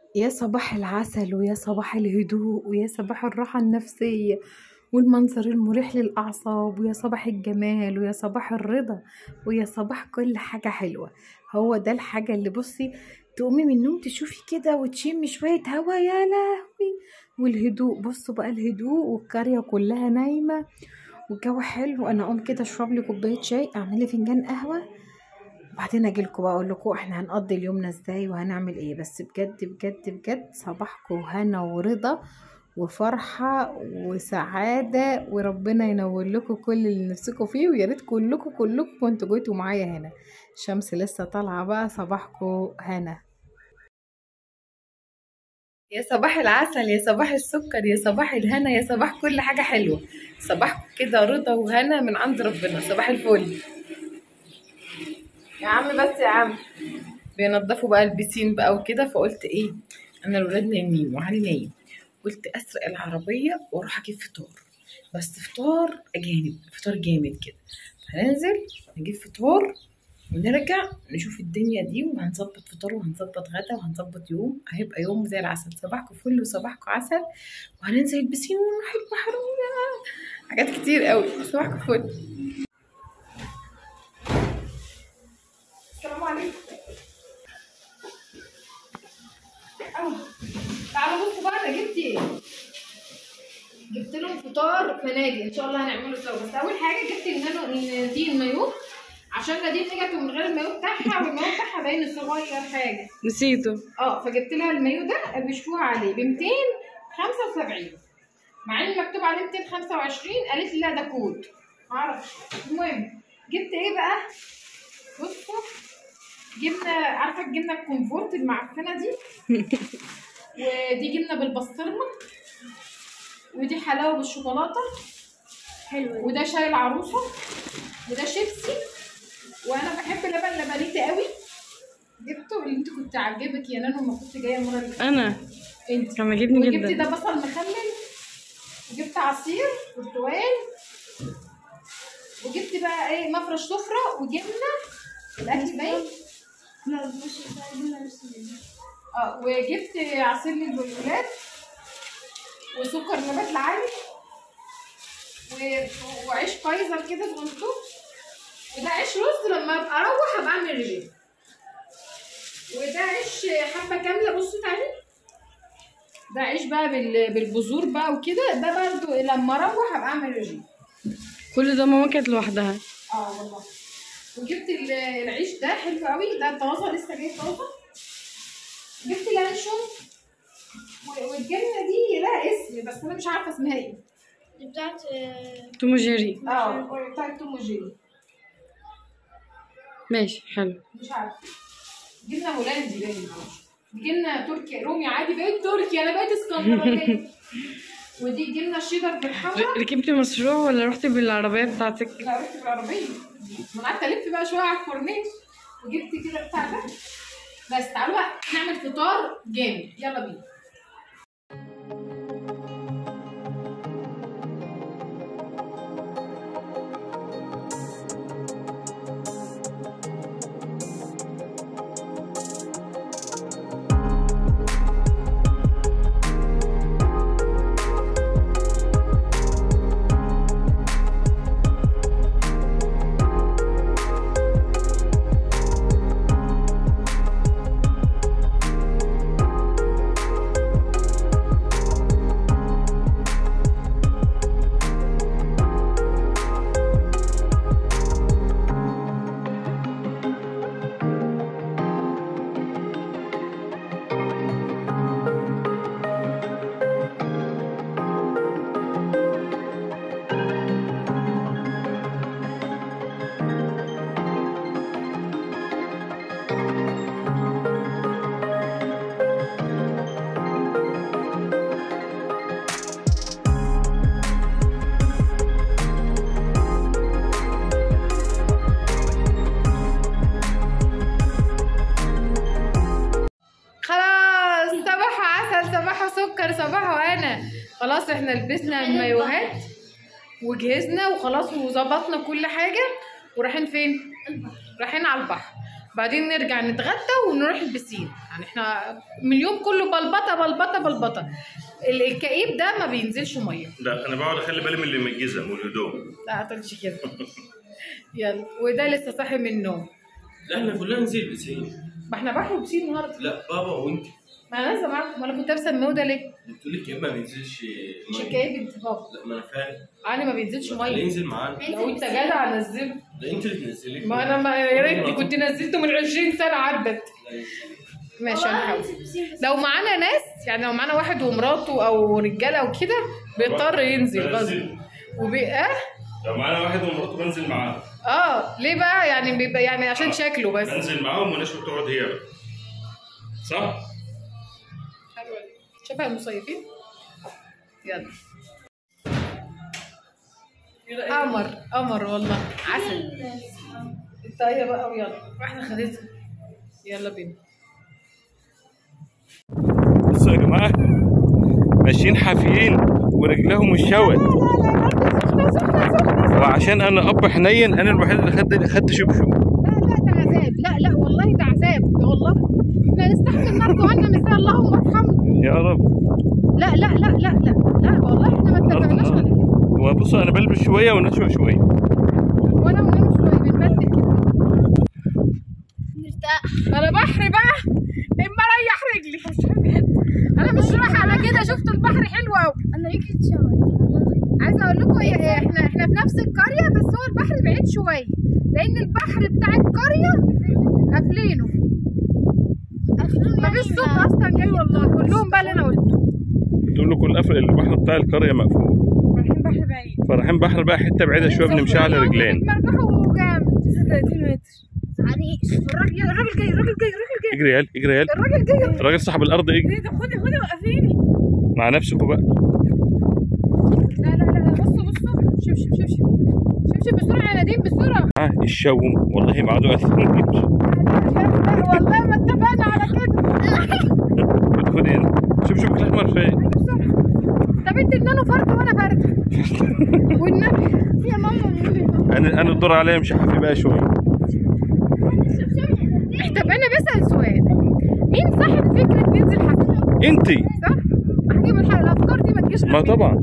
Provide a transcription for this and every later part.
يا صباح العسل ويا صباح الهدوء ويا صباح الراحة النفسية والمنظر المريح للأعصاب ويا صباح الجمال ويا صباح الرضا ويا صباح كل حاجة حلوة. هو ده الحاجة اللي بصي تقومي من النوم تشوفي كده وتشمي شوية هوا، يا لهوي. والهدوء، بصوا بقى الهدوء والقرية كلها نايمة والجو حلو. انا اقوم كده اشرب لي كوباية شاي، اعمل لي فنجان قهوة، وبعدين اجيلكوا بقى اقول لكم احنا هنقضي اليومنا ازاي وهنعمل ايه. بس بجد بجد بجد صباحكم هنا ورضا وفرحة وسعادة، وربنا ينور لكم كل اللي نفسكم فيه، ويا ريت كلكم كنتوا جيتوا معايا هنا. الشمس لسه طالعة بقى، صباحكم هنا. يا صباح العسل، يا صباح السكر، يا صباح الهنا، يا صباح كل حاجة حلوة. صباحكم كده رضا وهنا من عند ربنا. صباح الفل يا عم. بس يا عم بينضفوا بقى البسين بقى وكده، فقلت ايه، انا الولاد نايمين وعلي نايم، قلت اسرق العربيه واروح اجيب فطار. بس فطار اجانب، فطار جامد كده. هننزل نجيب فطار ونرجع نشوف الدنيا دي، وهنظبط فطار وهنظبط غدا وهنظبط يوم، هيبقى يوم زي العسل. صباحكم فل وصباحكم عسل، وهننزل البسين ونروح البحر حاجات كتير قوي. صباحكم فل. السلام عليكم. تعالوا بصوا بقى انا جبت ايه. جبت لهم فطار فنادي ان شاء الله هنعمله سوا. بس اول حاجه جبت دي المايو، عشان نادين رجعت من غير المايو بتاعها، والمايو بتاعها باين صغير حاجه نسيته. فجبت لها المايو ده بيشوها عليه ب 275، مع ان مكتوب عليه 225. قالت لي لا ده كود معرفش. المهم جبت ايه بقى، بصوا جبنه، عارفه الجبنه الكونفورت المعفنه دي ودي جبنه بالبسطرمه، ودي حلاوه بالشوكولاته حلوه، وده شاي العروسه، وده شيبسي، وانا بحب لبن لبنيتي قوي. جبته اللي انت كنت عجبك يا نانو، ما كنت جايه المره اللي فاتت. انا انت كان عاجبني جدا. وجبت ده بصل مخلل، وجبت عصير برتقال، وجبت بقى ايه مفرش سفره وجبنه الاكل باين. لا مش جبنه لسه. وجبت عصير للبلبلات وسكر نبات العالي وعيش كايزر كده صغنطوط، وده عيش رز لما ابقى اروح ابقى اعمل رجيم، وده عيش حبه كامله. بصوا تعالي، ده عيش بقى بالبذور بقى وكده، ده برضو لما اروح ابقى اعمل رجيم. كل ده ماما كانت لوحدها. والله. وجبت العيش ده حلو قوي، ده طازه لسه جاي طازه. جبت لانشون، والجبنه دي لها اسم بس انا مش عارفه اسمها ايه. دي بتاعت توم وجيري. بتاعت توم وجيري. ماشي حلو. مش عارفه، جبنه هولندي باين، دي جبنه تركي رومي عادي. بقيت تركي، انا بقيت اسكندرانيه. ودي جبنه شيدر بالحمرا. ركبتي مشروع ولا رحتي بالعربيه بتاعتك؟ لا رحت بالعربيه، ما قعدت الف بقى شويه على الكورنيش وجبت كده بتاع ده. بس تعالوا بقى نعمل فطار جامد، يلا بينا. سكر صباح. وانا خلاص احنا لبسنا المايوهات وجهزنا وخلاص وظبطنا كل حاجه، ورايحين فين؟ رايحين على البحر. بعدين نرجع نتغدى ونروح البسين. يعني احنا من اليوم كله بلبطه بلبطه بلبطه. الكئيب ده ما بينزلش ميه. لا انا بقعد اخلي بالي من اللي متجزم والهدوم. لا ما تقولش كده. يلا، وده لسه صاحي من النوم. لا احنا كلنا ننزل بسين. ما احنا بحر بسين النهارده. لا بابا وانت. ما انا نازله معاكم. وانا كنت لابسه الموضه ليه؟ قلت لك يا اما ما بينزلش مش ميه. الكئيب انت بابا. لا ما انا فاهم. علي ما بينزلش اللي ميه. ينزل معانا. لو انت جدع نزله. لا انت اللي تنزلي. ما انا ما يا ريت كنت نزلته من 20 سنه عدت. لا ماشي هنحاول. لو معانا ناس، يعني لو معانا واحد ومراته او رجاله او كده بيضطر ينزل غصب. لو معانا واحد ومراته بنزل معاه. ليه بقى؟ يعني بيبقى يعني عشان شكله بس. بنزل معاهم ونشوف تقعد هي بقى. صح؟ حلوه دي. شبه المصيفين. يلا. قمر والله عسل. الطاقية بقى ويلا واحنا خدتها. يلا بينا. بصوا يا جماعه ماشيين حافيين ورجلهم الشوت. وعشان انا اب حنين انا الوحيد اللي خدت شبشب. لا ده عذاب. لا والله ده عذاب والله. احنا نستحمل نرجو عنا مثال اللهم ارحمنا يا رب. لا والله احنا ما اتفقناش على كده. وبصوا انا بلبس شويه ونشوى شويه. وانا ونام شويه بنبدل كده. نرتاح. انا بحر بقى اما اريح رجلي. انا مش رايحه على كده. شفت البحر حلو قوي. انا رجلي اتشوت. عايزه اقول لكم احنا في نفس القريه، بس هو البحر بعيد شويه لان البحر بتاع القريه قافلينه. مفيش صوت اصلا جاي والله. كلهم بقى اللي انا قلته. بتقول لكم البحر بتاع القريه مقفول. رايحين بحر بعيد. فرايحين بحر بقى حته بعيده شويه بنمشي على رجلين. مرجحوا جامد 36 متر. يعني الراجل جاي. اجري يال الراجل جاي. الراجل صاحب الارض اجري. طب خدي وقفيني مع نفسكم بقى. لا بصوا شبشب بسرعه يا نديم بسرعه. الشوم والله ما عادوا اثنين. والله ما اتفقنا على كده. خدي هنا. شوف الاحمر فين. طب انت اداله فرد وانا فرد. والنبي يا ماما انا الدور عليا امشي حافي بقى شويه. طب انا بسال سؤال. مين صاحب فكره ننزل حفله؟ انتي صح؟ احكي من الافكار دي ما تجيش. ما طبعا.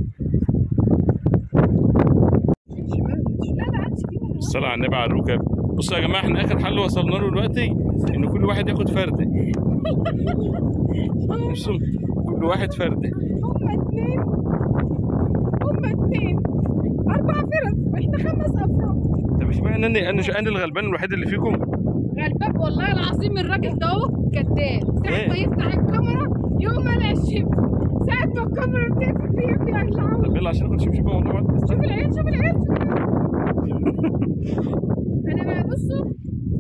الصلاة على النبي على الركب. بصوا يا جماعه احنا اخر حل وصلنا له دلوقتي ان كل واحد ياخد فرده. بصوا كل واحد فرده. هما اتنين 4 فرد واحنا 5 افراد. طب اشمعنى انا الغلبان الوحيد اللي فيكم؟ غلبان والله العظيم. الراجل ده اهو كداب. ساعة ما يفتح الكاميرا يقوم قلع الشبشب. ساعة ما الكاميرا بتقفل فيه بيقلعوه. طب يلا عشان ناخد شبشب ونقعد. شوف العيال. انا بقى بصوا.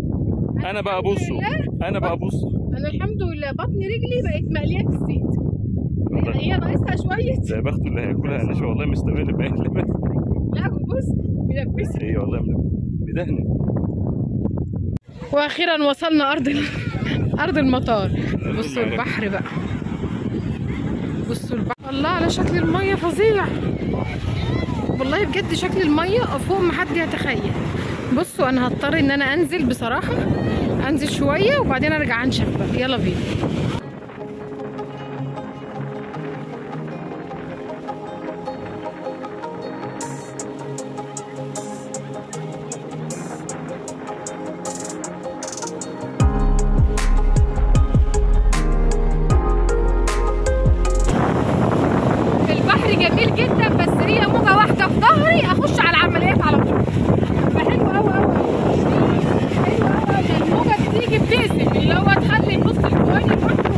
انا بقى بصوا. انا الحمد لله بطن رجلي بقت مقليه في الزيت. هي ناقصها شويه. ده بخت اللي هياكلها. انا والله مستقبل باين. لا بص ملبسه. ايه والله مدهني. واخيرا وصلنا ارض المطار. بصوا البحر بقى. بصوا البحر. الله على شكل الميه فظيع والله بجد. شكل الميه فوق ما حد يتخيل. بصوا انا هضطر ان انا انزل بصراحه. انزل شويه وبعدين ارجع انشف بقى. يلا بينا. البحر جميل جدا بس هي موجه واحده في ظهري اخش على العمليات على طول. حلو قوي. الموجه بتيجي بتقسم اللي هو تخلي نص الجوانب لوحده.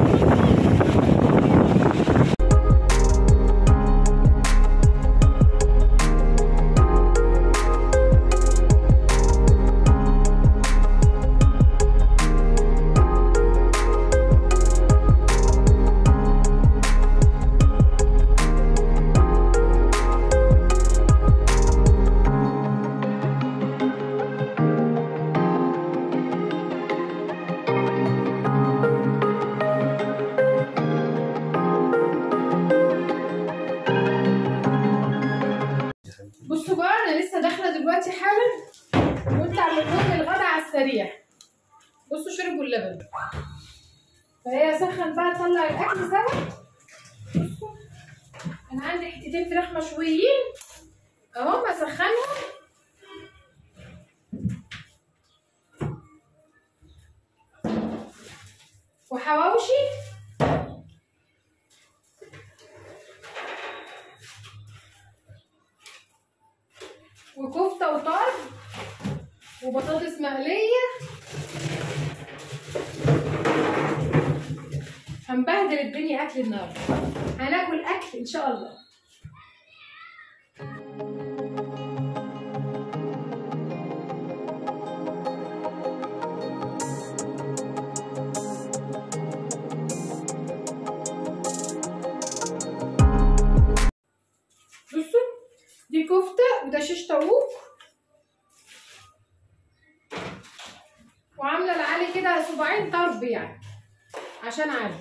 بصوا بقى انا لسه داخله دلوقتي حالا. قلت اعمل لهم الغدا على السريع. بصوا واللبن. فهي سخن بقى تطلع الاكل سوا. انا عندي حتتين فراخ مشويين اهو بسخنهم وحواوشي وكفته وطرب وبطاطس مقليه. هنبهدل الدنيا اكل النهارده، هناكل اكل ان شاء الله. بصوا دي كفته وده شيش طاووق، وعامله لعلي كده صباعين طرب يعني عشان علي.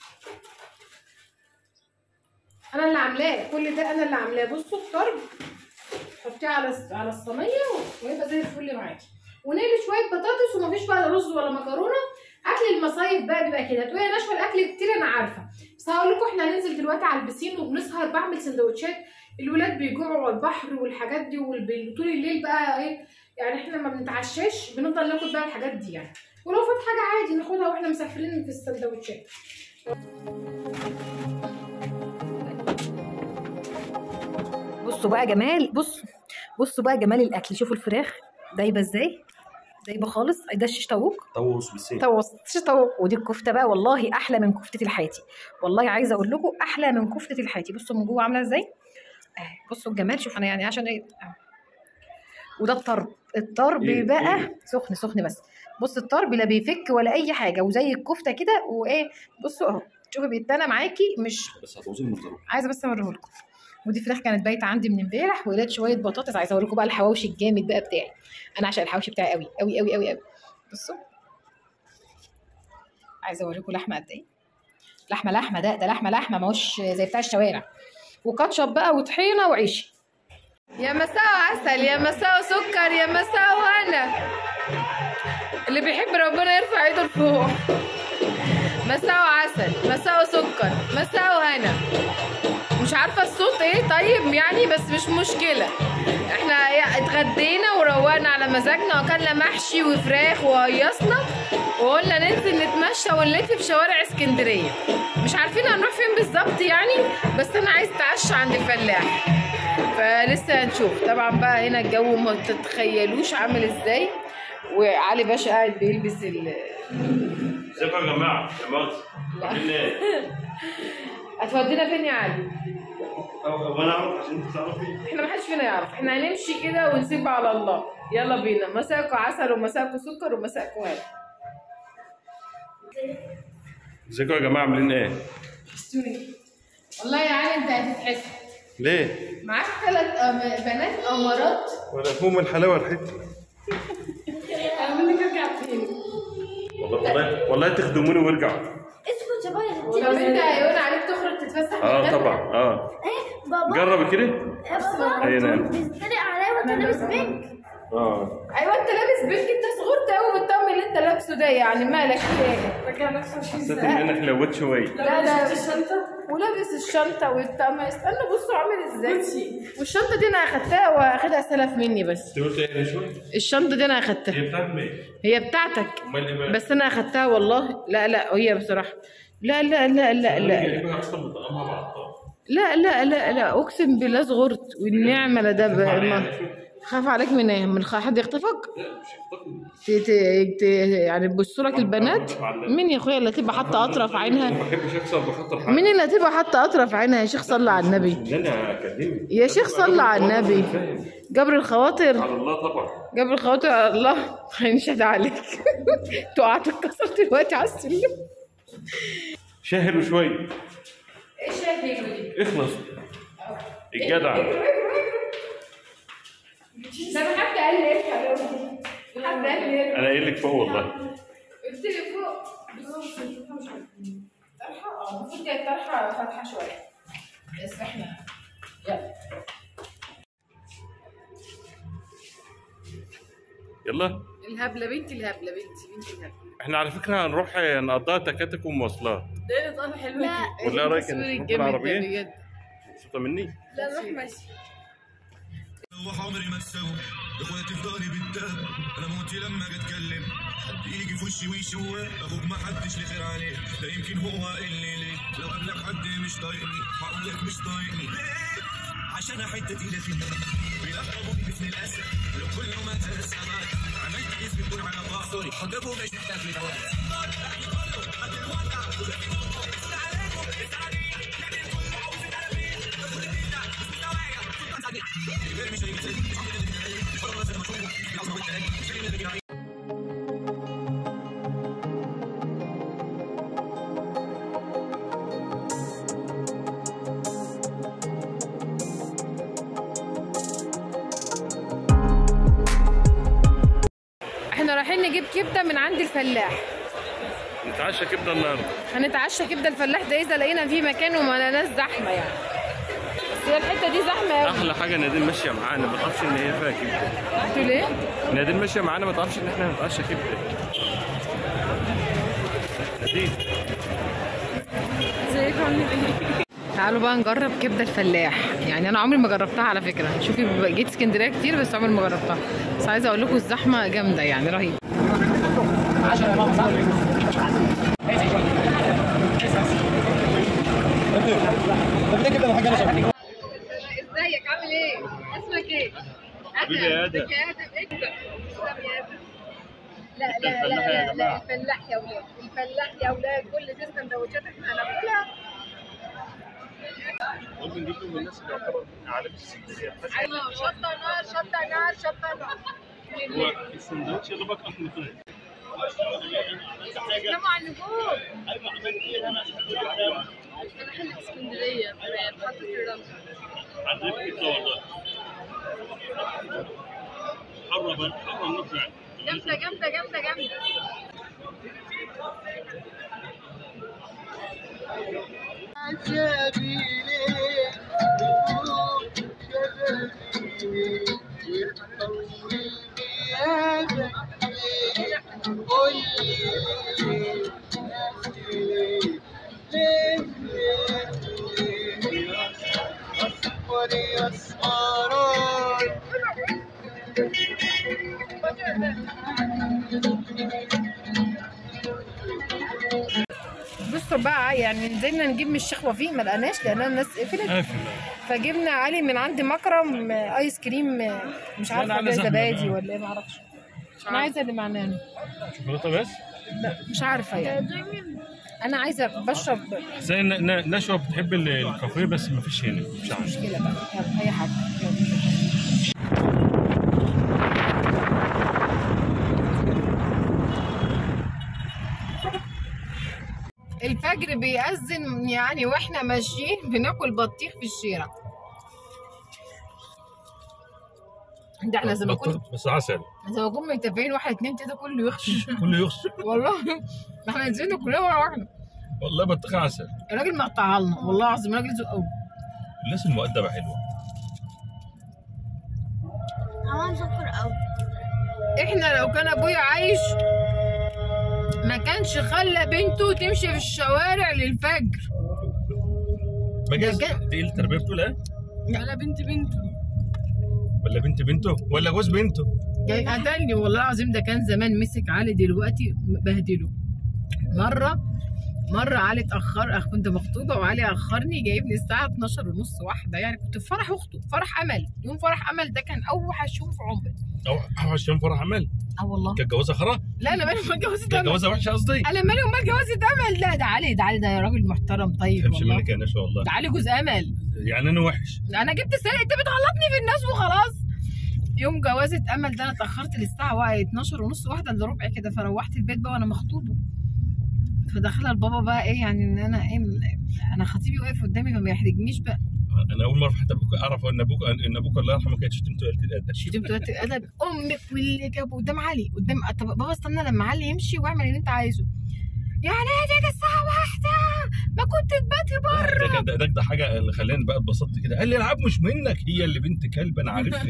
انا اللي عاملاه كل ده، انا اللي عاملاه. بصوا الطرب حطيه على الصينيه ويبقى زي الفل معاكي، ونقلي شويه بطاطس ومفيش بقى رز ولا مكرونه. اكل المصايف بقى بيبقى كده، تقولي ناشفه الاكل كتير انا عارفه، بس هقول لكم احنا هننزل دلوقتي على البسين وبنسهر بعمل سندوتشات. الولاد بيجوعوا على البحر والحاجات دي، وطول الليل بقى ايه يعني احنا ما بنتعشاش، بنفضل ناكل بقى الحاجات دي يعني، ولو فات حاجه عادي ناخدها واحنا مسافرين في السندوتشات. بصوا بقى جمال، بصوا بقى جمال الاكل. شوفوا الفراخ دايبه ازاي، دايبه خالص. ده الشيش طاووق، طوس بالسين، شيش طاووق. ودي الكفته بقى والله احلى من كفته الحياتي، والله عايزه اقول لكم احلى من كفته الحياتي. بصوا من جوه عامله ازاي، بصوا الجمال. شوف انا يعني عشان ايه. وده الطرب بقى سخن بس. بص الطرب لا بيفك ولا اي حاجه، وزي الكفته كده وايه. بصوا اهو شوفي بيتنى معاكي، مش بس هتعوزي المنظر. عايزه بس اوريه لكم. ودي فراخ كانت بايته عندي من امبارح، ولاد شويه بطاطس. عايزه اوريكم بقى الحواوشي الجامد بقى بتاعي. انا عشان الحواوشي بتاعي قوي قوي قوي قوي قوي. بصوا عايزه اوريكم لحمه قد ايه. لحمه ده لحمه ماهوش زي بتاع الشوارع. وكاتشب بقى وطحينه وعيش. يا مساء عسل، يا مساء سكر، يا مساء هنا. اللي بيحب ربنا يرفع ايده لفوق. مساء عسل، مساء سكر، مساء هنا. مش عارفه الصوت ايه طيب يعني، بس مش مشكله. احنا اتغدينا وروقنا على مزاجنا واكلنا محشي وفراخ وهيصنا، وقلنا ننزل نتمشى ونلف في شوارع اسكندريه. مش عارفين هنروح فين بالظبط يعني، بس انا عايز اتعشى عند الفلاح، فلسه هنشوف. طبعا بقى هنا الجو ما تتخيلوش عامل ازاي، وعلي باشا قاعد بيلبس ازيكم يا جماعه؟ يا مؤاخذه عاملين ايه؟ هتودينا فين يا علي؟ وانا اعرف عشان انت تعرفي. احنا ما حدش فينا يعرف، احنا هنمشي كده ونسيب على الله. يلا بينا. مساكوا عسل ومساكوا سكر ومساكوا هنا. ازيكم يا جماعه عاملين ايه؟ والله يا علي انت هتتحسن. ليه؟ معاك 3 بنات امارات. ولا فيهم الحلاوه الحته. اعمل لك ارجع تاني. والله تخدموني وارجعوا. اسكت يا بابا. ولو انت هيقول عليك تخرج تتفسح طبعا. ايه بابا؟ جربي كده. يا بابا اي نعم. بيتريق عليا وانت لابس بينك. ايوه انت لابس بنت، انت صغرت قوي بالطقم اللي انت لابسه ده، يعني مالك في ايه؟ فاكره نفسه 20 حسيت سنه. ان انا حلوت شويه. لا ده الشنطه ولابس الشنطه والطقم. استنى بصوا عامل ازاي. والشنطه دي انا اخدتها واخدها سلف مني. بس انت قلت ايه شويه؟ الشنطه دي انا اخدتها. هي بتاعت مين؟ هي بتاعتك، امال ايه بقى؟ بس انا اخدتها والله. لا هي بصراحه لا لا لا لا لا لا اصلا بطقمها بعضها. لا اقسم بالله صغرت والنعمه لا ده. خاف عليك من ايه؟ من حد يخطفك؟ لا مش هيخطفني. يعني تبصوا لك البنات. مين يا اخويا اللي تبقى حاطه اطرف عينها؟ ما بحبش اكسر بخاطر حد. مين اللي هتبقى حاطه اطرف عينها يا شيخ؟ صلى على النبي. ده انا اكاديمي يا شيخ صلى على النبي. جبر الخواطر، على الله طبعا. جبر الخواطر على الله. هينشهد عليك. تقع تتكسر دلوقتي على السلم. شهلوا شويه. ايه شاهد؟ اخلص الجدع. ده حد قال لي ارجع. حد قال لي انا قايل لك فوق والله. قلت لي فوق. بس مش عارفين طرحه. المفروض كانت طرحه فاتحه شويه، بس احنا يلا الهبله بنتي، الهبله بنتي الهبله. احنا على فكره هنروح نقضيها تكاتك ومواصلات. ده طعم حلو لا. ولا إيه رايك نروح بالعربيه؟ مبسوطه مني؟ لا نروح ماشي. عمري ما تسوي اخواتي في ظهري بالدم، انا موتي لما اجي اتكلم حد يجي في وشي ويشوه، اخوك ما حدش ليه خير عليه، ده يمكن هو اللي ليه، لو قابلك حد مش طايقني هقول لك مش طايقني ليه؟ عشان حته تقيله في النار بيلقبوني باسم الاسد، لو كل ما تسمعت عملت اسمي بدون علاقات، سوري حضرتكم مش محتاج لدوام. احنا رايحين نجيب كبده من عند الفلاح. نتعشى كبده النهارده. هنتعشى كبده الفلاح ده اذا لقينا فيه مكان وما لقيناش زحمه يعني. بس هي الحته دي زحمه قوي. احلى حاجه نادين ماشيه معانا ما تعرفش ان هي فيها كبده. قلتوا ليه؟ نادين ماشيه معانا ما تعرفش ان احنا هنتعشى كبده. نادين ازيكم عاملين ايه؟ تعالوا بقى نجرب كبده الفلاح. يعني انا عمري ما جربتها على فكره. شوفي جيت اسكندريه كتير بس عمري ما جربتها. بس عايزه اقول لكم الزحمه جامده يعني رهيبه. ازيك عامل ايه؟ اسمك ايه؟ حبيبي يا ادم. يا ادم اكتب. لا لا لا لا الفلاح يا ولاد، الفلاح يا ولاد، كل دي السندوتشات احنا هناكلها. ممكن نجيب له من الناس اللي يعتبر عالم السندوتشات. ايوه شطه نار شطه نار شطه نار. هو السندوتش يا دوبك اكل طيب. سلام على النجوم. ايوه عملت ايه انا الفلاح اللي في اسكندريه في محطه الرمل. عرفت كده والله. قرب نطلع. جامده جامده جامده جامده. بصوا بقى يعني نزلنا نجيب من الشيخ وفيق ما لقناش لان الناس قفلت. فجبنا علي من عند مكرم ايس كريم مش عارفه ده زبادي ولا ايه ما اعرفش. انا عايزه اللي معناه شوكولاته بس؟ لا مش عارفه يعني. انا عايزه بشرب زي نشوى بتحب الكافيه بس ما فيش هنا مش عارف. مشكله بقى يلا اي حاجه يلا. الفجر بيأذن يعني واحنا ماشيين بناكل بطيخ في الشارع. ده احنا زي ما كنا بس عسل زي ما كنا متفقين 1 2 3 كله يخشى. كله يخشى والله احنا نزلنا كلنا مره واحده. والله بطيخ عسل. الراجل مقطعها لنا والله العظيم الراجل ذوق قوي. الناس المؤدبه حلوه. طعمها مسكر قوي. احنا لو كان ابويا عايش ما كانش خلى بنته تمشي في الشوارع للفجر. بجد دي التربيه بتقول ايه؟ ولا بنت بنته ولا بنت بنته ولا جوز بنته. جاي قتلني والله العظيم. ده كان زمان مسك علي دلوقتي بهدله. مرة علي اتأخر، كنت مخطوبة وعلي أخرني جايبني الساعة 12:30 واحدة يعني. كنت في فرح أخته فرح أمل. يوم فرح أمل ده كان أوحش يوم في عمري. اوحش يوم فرح امل؟ والله كانت جوازها خرا؟ لا أنا مالي أمال جوازة كانت أمل. جوازها وحشه قصدي؟ أنا مالي أمال جوازة أمل. لا ده علي ده يا راجل محترم طيب تمشي والله. منك يا نشوى والله. ده علي جوز أمل. يعني أنا وحش. أنا جبت سنة أنت بتغلطني في الناس وخلاص. يوم جوازة أمل ده أنا اتأخرت للساعة 12:30 واحدة إلا ربع كده. فروحت البيت بقى وأنا مخطوبة. فدخل البابا بقى ايه يعني ان انا ايه انا خطيبي واقف قدامي فما يحرجنيش بقى. انا اول مره في حياتي اعرف ان ابوك الله يرحمه كانت شتمته قلت الادب. شتمته قلت الادب امك واللي جابه قدام علي قدام. طب بابا استنى لما علي يمشي واعمل اللي انت عايزه. يعني هتيجي الساعه 1 ما كنت تباتي بره ده حاجه اللي خلاني بقى اتبسطت كده. قال لي العاب مش منك، هي اللي بنت كلب انا عارفها.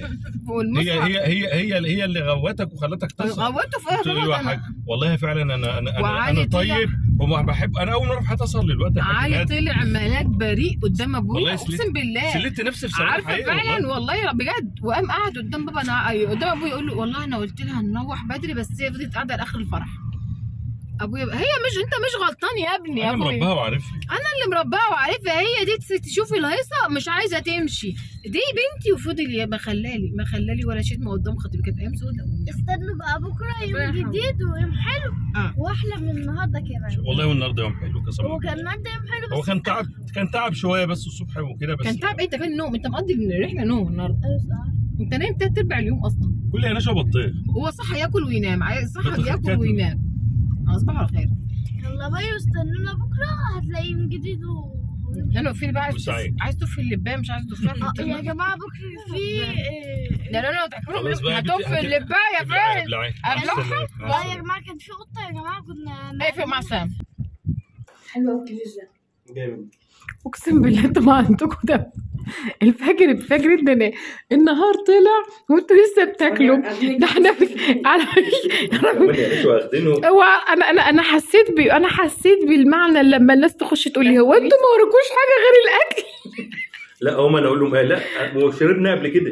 هي اللي غوتك وخلتك تصل. غوته في قلت له يا حاج والله فعلا انا طيب وما بحب. انا اول مره في حياتي اصل دلوقتي. علي طلع ملاك بريء قدام ابويا اقسم بالله. سلت نفسي في سنه عارفه فعلا والله بجد. وقام قاعد قدام بابا قدام ابويا يقول له والله انا قلت لها نروح بدري بس هي فضلت قاعده لاخر الفرح. ابويا هي مش انت مش غلطان يا ابني. انا مرباها وعارفها. انا اللي مرباها وعارفها. هي دي تشوف الهيصه مش عايزه تمشي. دي بنتي وفضل ما خلالي ولا شتمه قدام خطيبي. كانت ايام سودة. استنوا بقى بكره يوم جديد ويوم حلو واحلى من النهارده كمان. والله والنهارده يوم حلو قسما بالله. هو كان النهارده يوم حلو بس هو كان تعب شويه بس الصبح وكده بس. كان تعب. انت فين النوم؟ انت مقضي الرحله نوم النهارده. ايوه صح. انت نايم 3/4 اليوم اصلا. كل يا نشا بطيخ. هو صح ياكل وينام. صح ياكل وينام. اصبح على خير. يلا بقى استنونا بكره هتلاقي يوم جديد لا في بقى عايز تطفي اللبايه مش عايز تطفيها. يا جماعه بكره في لا هتطفي اللبايه فين؟ لا يا جماعه كان في قطه يا جماعه كنا اقفل مع سام. حلوه قوي الكليجة. جامد. اقسم بالله انتوا ما عندكم ده. الفجر ان النهار طلع وانتوا لسه بتاكلوا. ده احنا انا حسيت بالمعنى لما الناس تخش تقول لي هو انتوا ما وراكوش حاجه غير الاكل. لا هم انا اقول لهم لا وشربنا قبل كده.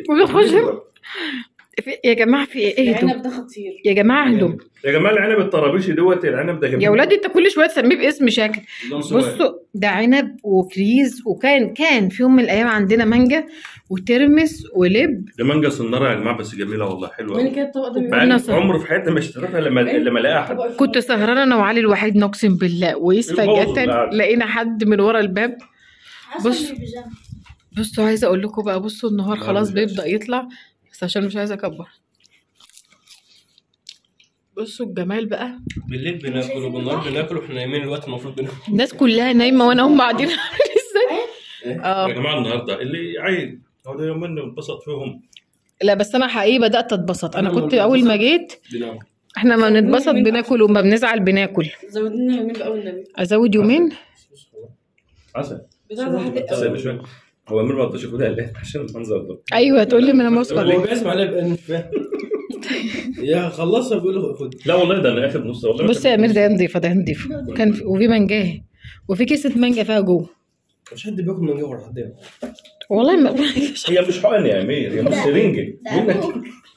يا جماعه في ايه؟ العنب ده خطير يا جماعه اهدوا يا جماعه. العنب الطرابيشي دوت العنب ده جميل يا ولادي. انت كل شويه تسميه باسم شكل. بصوا ده عنب وفريز. وكان في يوم من الايام عندنا مانجا وترمس ولب. ده مانجا صناره يا جماعه بس جميله والله حلوه. مين كانت الطبق ده؟ عمري في حياتي ما اشتريتها لما الاقيها حد. كنت سهرانه انا وعلي الوحيد اقسم بالله فجاه لقينا حد من ورا الباب. بصوا عايزه اقول لكم بقى. بصوا النهار خلاص بيبدا يطلع بس عشان مش عايزه اكبر. بصوا الجمال بقى. بالليل بناكل وبالنهار بناكل واحنا نايمين الوقت المفروض بناكل. الناس كلها نايمه وانا هم قاعدين ازاي. يا جماعه النهارده اللي عايز هو ده يومين نتبسط فيهم. لا بس انا حقيقي بدات اتبسط. انا كنت اول ما جيت احنا ما بنتبسط بناكل وما بنزعل بناكل. زودنا يومين بقى والنبي. ازود يومين عسل. بتاع هو امير ما رضاش ياخدها ليه عشان المنظر ده. ايوه تقول لي ما انا موافقه. هو بيسمع عليها بقى مش فاهم. يا خلصها بيقول له خد. لا والله ده انا اخد نص والله. بص يا امير ده نضيفه ده نضيفه. وفي مانجاه وفي كيسه مانجا فيها جوه. مش حد بياكل من جوه ولا حد والله ما هي مش حقن يا امير. هي مش سرنجه منك.